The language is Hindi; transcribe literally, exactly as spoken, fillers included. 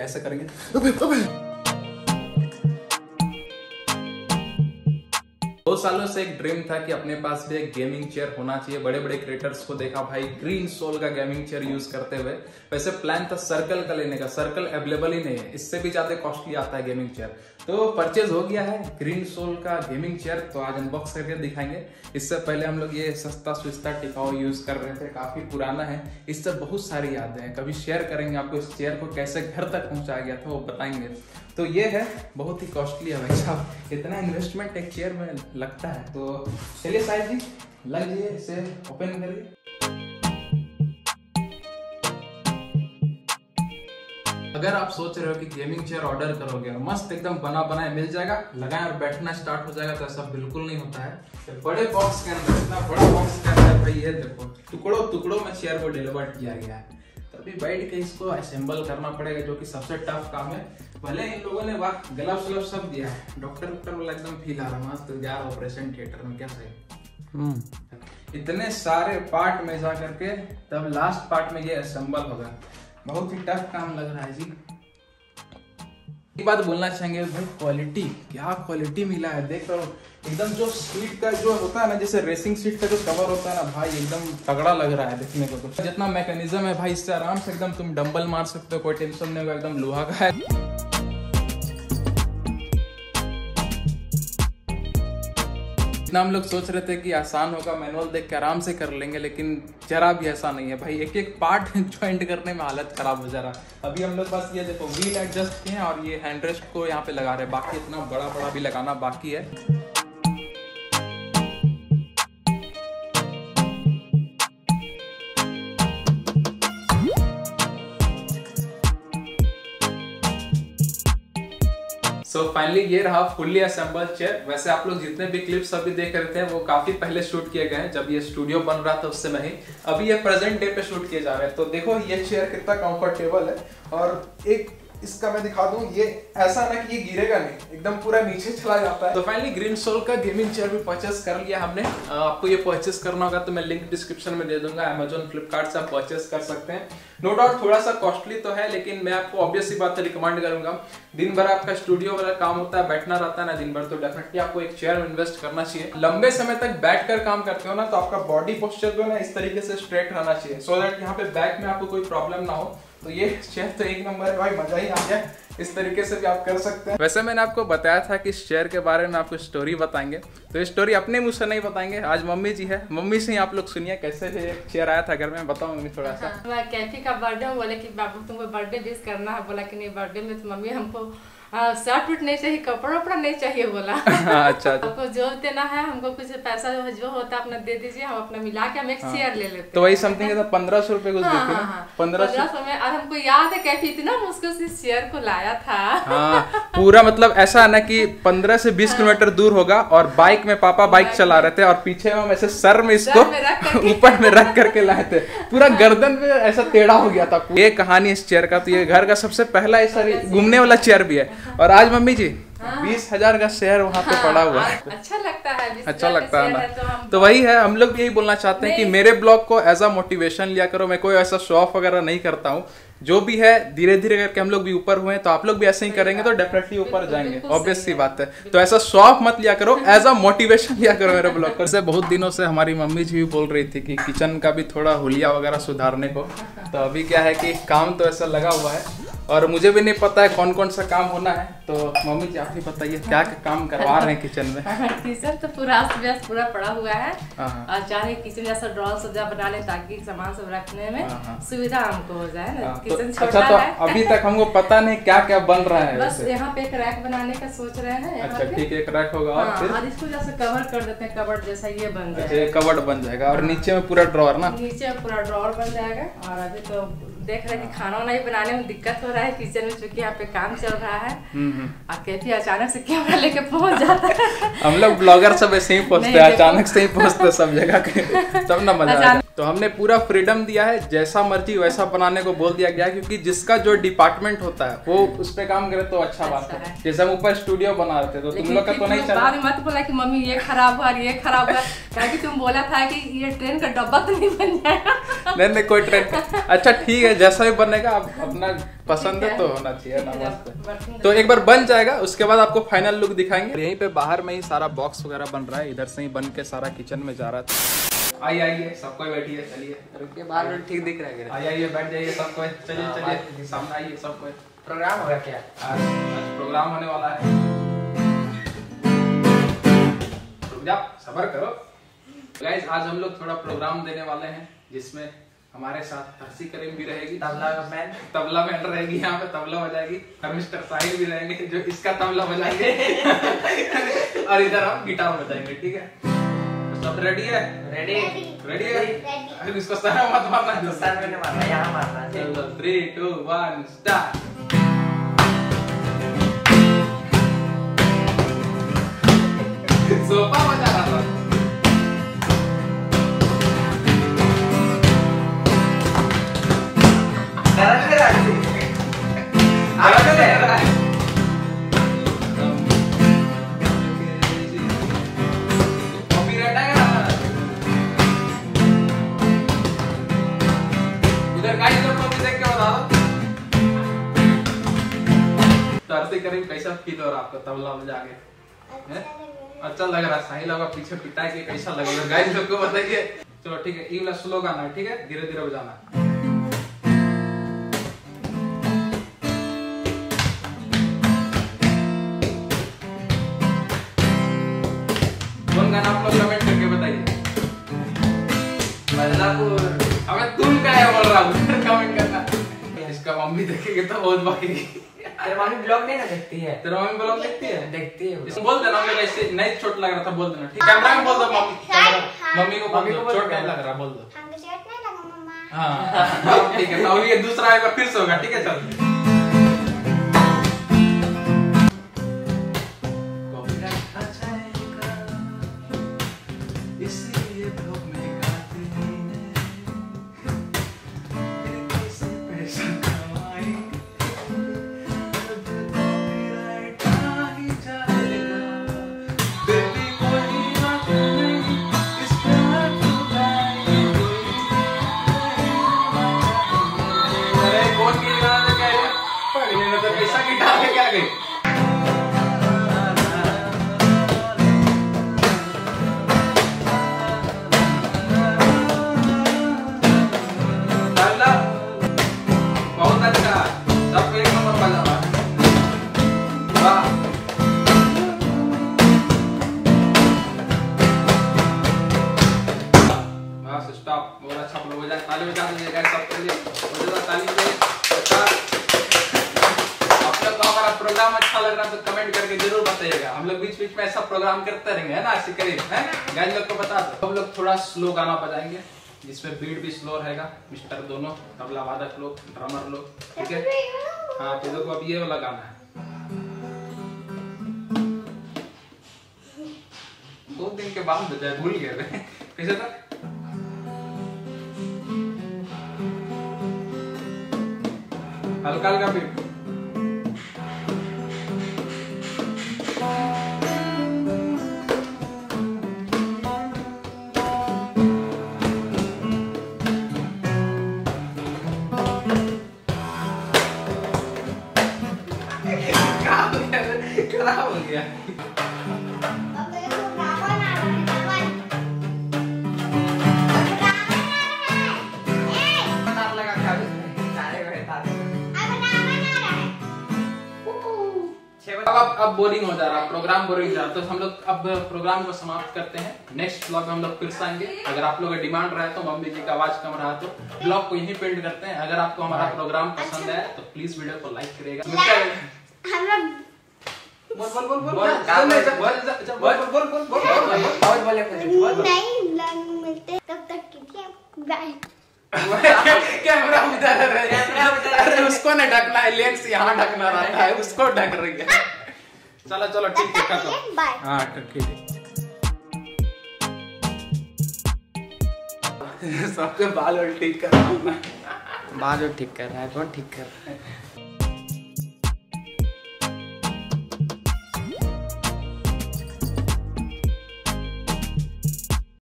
ऐसे करेंगे। अबे, अबे। दो सालों से एक ड्रीम था कि अपने पास भी एक गेमिंग चेयर होना चाहिए। बड़े बड़े क्रिएटर्स को देखा भाई ग्रीन सोल का गेमिंग चेयर यूज करते हुए। वैसे प्लान था सर्कल का लेने का, सर्कल अवेलेबल ही नहीं है, इससे भी ज्यादा कॉस्टली आता है गेमिंग चेयर। तो परचेज हो गया है ग्रीन सोल का गेमिंग चेयर, तो आज अनबॉक्स करके दिखाएंगे। इससे पहले हम लोग ये सस्ता सुस्ता टिकाऊ यूज कर रहे थे, काफी पुराना है, इससे बहुत सारी यादें हैं। कभी शेयर करेंगे आपको इस चेयर को कैसे घर तक पहुंचाया गया था वो बताएंगे। तो ये है बहुत ही कॉस्टली है भाई साहब, इतना इन्वेस्टमेंट एक चेयर में लगता है। तो चलिए साहिब जी लग जाइए, इसे ओपन करिए। अगर आप सोच रहे हो कि गेमिंग चेयर ऑर्डर करोगे और मस्त एकदम बना बनाए मिल जाएगा, लगाए और बैठना स्टार्ट हो जाएगा, तो ऐसा बिल्कुल नहीं होता है। बड़े बॉक्स के अंदर, इतना बड़ा बॉक्स के अंदर भाई ये देखो टुकड़ों टुकड़ों में चेयर को डिलीवर किया गया है। तो अभी बैठ के इसको असेंबल करना पड़ेगा, जो कि सबसे टफ काम है। भले इन लोगों ने वाह ग्लव्स व्लव्स सब दिया है, डॉक्टर डॉक्टर वाला एकदम फील आ रहा है मस्त यार, ऑपरेशन थिएटर में क्या सही। इतने सारे पार्ट में जा करके तब लास्ट पार्ट में ये असेंबल होगा, बहुत ही टफ काम लग रहा है जी। एक बात बोलना चाहेंगे भाई, क्वालिटी क्या क्वालिटी मिला है, देख रहा हूँ एकदम जो सीट का जो होता है ना, जैसे रेसिंग सीट का जो कवर होता है ना भाई, एकदम तगड़ा लग रहा है देखने को। तो जितना मैकेनिज्म है भाई, इससे आराम से एकदम तुम डंबल मार सकते हो, कोई टेंशन नहीं होगा, एकदम लोहा का है। हम लोग सोच रहे थे कि आसान होगा, मैनुअल देख के आराम से कर लेंगे, लेकिन जरा भी ऐसा नहीं है भाई। एक एक पार्ट ज्वाइंट करने में हालत खराब हो जा रहा है। अभी हम लोग बस ये देखो व्हील एडजस्ट किए हैं और ये हैंडरेस्ट को यहाँ पे लगा रहे हैं, बाकी इतना बड़ा बड़ा भी लगाना बाकी है। सो फाइनली ये रहा फुल्ली असेंबल चेयर। वैसे आप लोग जितने भी क्लिप्स अभी देख रहे थे वो काफी पहले शूट किए गए हैं, जब ये स्टूडियो बन रहा था उससे नहीं, अभी ये प्रेजेंट डे पे शूट किए जा रहे हैं। तो देखो ये चेयर कितना कंफर्टेबल है, और एक इसका मैं दिखा दूं, ये ऐसा ना कि ये गिरेगा नहीं, एकदम पूरा नीचे चला जाता है। तो फाइनली ग्रीन सोल का गेमिंग चेयर भी परचेस कर लिया हमने। आपको ये परचेस करना होगा तो मैं लिंक डिस्क्रिप्शन में दे दूंगा, अमेजोन फ्लिपकार्ट से आप परचेस कर सकते हैं। नो डाउट थोड़ा सा कॉस्टली तो है, लेकिन मैं आपको ऑब्वियस सी बात रिकमेंड करूंगा। दिन भर आपका स्टूडियो वाला काम होता है, बैठना रहता है ना दिन भर, तो डेफिनेटली आपको एक चेयर में इन्वेस्ट करना चाहिए। लंबे समय तक बैठकर काम करते हो ना, तो आपका बॉडी पोस्चर जो है ना इस तरीके से स्ट्रेट रहना चाहिए, सो दैट यहाँ पे बैक में आपको कोई प्रॉब्लम ना हो। तो ये चेयर तो एक नंबर है भाई, मजा ही आ गया। इस तरीके से भी आप कर सकते हैं। वैसे मैंने आपको बताया था कि इस चेयर के बारे में आपको स्टोरी बताएंगे, तो ये स्टोरी अपने मुंह से नहीं बताएंगे, आज मम्मी जी है, मम्मी से ही आप लोग सुनिए कैसे ये चेयर आया था घर में। बताओ मम्मी थोड़ा सा। हाँ, कैफी का बर्थडे, बोले कि बाबू तुमको बर्थडे विश करना है, बोला कि नहीं बर्थडे में तो मम्मी हमको शर्ट वूट नहीं चाहिए, कपड़ा वपड़ा नहीं चाहिए बोला। अच्छा, आपको जो देना है हमको कुछ पैसा जो होता है अपना दे दीजिए, हम अपना मिला के हम एक चेयर ले लेते। तो वही समथिंग पंद्रह सौ रुपए कुछ देते हैं, पंद्रह सौ में। और हमको याद है कैफी इतना मुश्किल से इस चेयर को लाया था। हाँ, पूरा मतलब ऐसा है ना कि पंद्रह से बीस किलोमीटर दूर होगा, और बाइक में पापा बाइक चला रहे थे और पीछे हम ऐसे सर में इसको ऊपर में रख करके लाए थे, पूरा गर्दन में ऐसा टेढ़ा हो गया था। ये कहानी इस चेयर का। तो ये घर का सबसे पहला ऐसा घूमने वाला चेयर भी है, और आज मम्मी जी बीस हजार का शेयर वहाँ पे पड़ा हुआ है। अच्छा लगता है, अच्छा लगता है ना। तो, तो वही है, हम लोग भी यही बोलना चाहते हैं कि मेरे ब्लॉग को एज अ मोटिवेशन लिया करो। मैं कोई ऐसा शो ऑफ वगैरह नहीं करता हूँ, जो भी है धीरे धीरे करके हम लोग भी ऊपर हुए, तो आप लोग भी ऐसे ही करेंगे तो डेफिनेटली ऊपर जाएंगे, ऑब्वियस सी बात है। तो ऐसा शो ऑफ मत लिया करो, एज अ मोटिवेशन लिया करो मेरे ब्लॉग को। बहुत दिनों से हमारी मम्मी जी भी बोल रही थी कि किचन का भी थोड़ा हुलिया वगैरह सुधारने को। तो अभी क्या है कि काम तो ऐसा लगा हुआ है, और मुझे भी नहीं पता है कौन कौन सा काम होना है। तो मम्मी जी आप ही बताइए क्या क्या काम करवा रहे हैं किचन में। किचन तो पूरा अस्त पूरा पड़ा हुआ है, और चाहे किचन जैसा ड्रॉर सजा बना ले ताकि सामान सब रखने में सुविधा हमको हो जाए ना। किचन छोटा अच्छा, तो है। अभी तक हमको पता नहीं क्या क्या बन रहा है। बस यहाँ पे एक रैक बनाने का सोच रहे हैं। अच्छा ठीक है, एक रैक होगा, और फिर और इसको जैसे कवर कर देते हैं, कवर्ड जैसा ये बन जाएगा। अच्छा, कवर्ड बन जाएगा, और नीचे में पूरा ड्रॉर ना, नीचे पूरा ड्रॉर बन जाएगा। और अभी तो देख रहे हैं कि खाना वाना ही बनाने में दिक्कत हो रहा है किचन में, चूंकि यहाँ पे काम चल रहा है। और कैफी अचानक से कैमरा लेके पहुंच जाता है। हम लोग ब्लॉगर सब ऐसे ही पहुंचते हैं, अचानक से ही पहुंचते सब जगह के, तब ना मजा आएगा। तो हमने पूरा फ्रीडम दिया है, जैसा मर्जी वैसा बनाने को बोल दिया गया, क्योंकि जिसका जो डिपार्टमेंट होता है वो उस पे काम करे तो अच्छा बात है। जैसे हम ऊपर स्टूडियो बना रहे थे, तो तुम लोग का तो नहीं चला। मत बोला कि मम्मी ये खराब हुआ, ये खराब हुआ, क्योंकि तुम बोला था कि ये ट्रेन का डब्बा तो नहीं बन जाएगा। नहीं नहीं कोई ट्रेंड। अच्छा ठीक है, जैसा भी बनेगा आप अपना पसंद है तो होना चाहिए ना। तो एक बार बन जाएगा उसके बाद आपको फाइनल लुक दिखाएंगे। यहीं पे बाहर में ही सारा बॉक्स वगैरह बन रहा है, इधर से ही बन के सारा किचन में जा रहा था। आइए आइए सबको बैठिए, चलिए रुकिए, बाहर ठीक दिख रहा है। आइए आइए बैठ जाइए सबको, चलिए चलिए सामने आइए सबको। प्रोग्राम होगा क्या? आज प्रोग्राम होने वाला है, रुक जाओ सब्र करो। गाइस आज हम लोग थोड़ा प्रोग्राम देने वाले हैं जिसमें हमारे साथ हर्षी करीम भी रहेगी, तबला मैन तबला मैन रहेगी, यहाँ पे तबला बजाएगी, और मिस्टर साहिल भी रहेंगे जो इसका तबला बजाएंगे और इधर हम गिटार बजाएंगे। ठीक है, तो सब रेडी है? रेडी रेडी है। इसको सर मत मारना, सर मैंने मारना, यहाँ मारना। चलो three two one start. Sofa बजा रहा था। करीम कैसा फील हो रहा आपको तबला बजा के? अच्छा लग रहा है? साहिल होगा पीछे पिटाई के कैसा लगेगा गाइस लोग को बताइए। चलो ठीक है, ये वाला स्लो गाना है, ठीक है, धीरे धीरे बजाना। कौन गाना आप लोग कमेंट करके बताइए। बदलापुर। अबे तुम क्या है बोल रहा हूँ, कमेंट करना। इसका मम्मी देखेगी तो बहुत बाकी। तेरी मम्मी ब्लॉग नहीं ना देखती है? तेरी मम्मी ब्लॉग देखती है? देखती है। इसमें बोल देना मुझे ऐसे नहीं चोट लग रहा था, बोल देना ठीक है। कैमरा में बोल दो मम्मी, मम्मी को बोल दो चोट नहीं लग रहा, बोल दो। हमको चोट नहीं लगा मम्मा। हां ठीक है, तो ये दूसरा एक बार फिर से होगा, ठीक है। चल प्रोग्राम अच्छा लग रहा है तो कमेंट करके जरूर बताइएगा। हम लोग बीच बीच में ऐसा प्रोग्राम करते रहेंगे, है ना ऐसे करीब, है गाइस लोग को बता दो। हम लोग थोड़ा स्लो गाना बजाएंगे जिसमें बीट भी स्लो रहेगा, मिस्टर दोनों तबला वादक लोग, ड्रमर लोग, ठीक है। हाँ तो देखो अब ये वाला गाना है, दो दिन के बाद बजाए, भूल गए कैसे था। हल्का हल्का बीट। खराब हो गया। अब अब बोरिंग हो जा रहा है प्रोग्राम, बोरिंग जा रहा है, तो हम लोग अब प्रोग्राम को समाप्त करते हैं। नेक्स्ट ब्लॉग में हम लोग फिर से आएंगे। अगर आप लोगों का डिमांड रहा है तो मम्मी जी का आवाज कम रहा तो ब्लॉग को यहीं पेंड करते हैं। अगर आपको हमारा प्रोग्राम पसंद है तो प्लीज वीडियो को लाइक करिएगा। बोल बोल बोल बोल बोल बोल बोल बोल बोल मिलते तब तक बाय। कैमरा उधर है, अरे उसको नहीं ढकना है, लेंस यहाँ ढकना रहता है, उसको ढक रही है। चलो चलो ठीक है, बाय। हाँ ठीक है। सबके बाल और ठीक कर रहा हूँ मैं। बाल और ठीक कर रहा है, कौन ठीक कर रहा है?